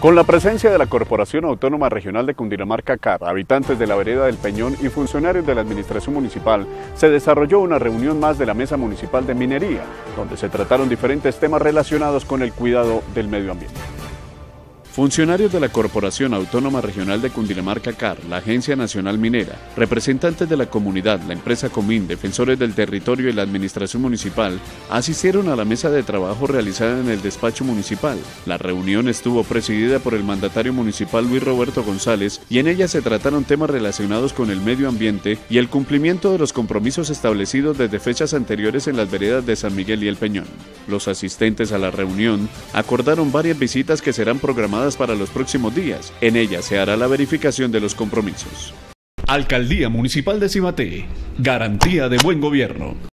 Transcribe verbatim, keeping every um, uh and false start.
Con la presencia de la Corporación Autónoma Regional de Cundinamarca C A R, habitantes de la vereda del Peñón y funcionarios de la Administración Municipal, se desarrolló una reunión más de la Mesa Municipal de Minería, donde se trataron diferentes temas relacionados con el cuidado del medio ambiente. Funcionarios de la Corporación Autónoma Regional de Cundinamarca C A R, la Agencia Nacional Minera, representantes de la comunidad, la empresa Comín, defensores del territorio y la Administración Municipal asistieron a la mesa de trabajo realizada en el despacho municipal. La reunión estuvo presidida por el mandatario municipal Luis Roberto González y en ella se trataron temas relacionados con el medio ambiente y el cumplimiento de los compromisos establecidos desde fechas anteriores en las veredas de San Miguel y El Peñón. Los asistentes a la reunión acordaron varias visitas que serán programadas para los próximos días. En ella se hará la verificación de los compromisos. Alcaldía Municipal de Cibaté. Garantía de buen gobierno.